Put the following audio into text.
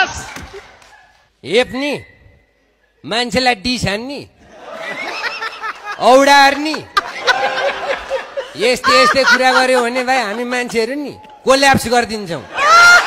हेप्ने मान्छेलाई डिस हान्ने औडार्ने यस्तै यस्तै कुरा गर्यो भने भाइ हामी मान्छेहरू नि कोल्याप्स गरिदिन्छौँ।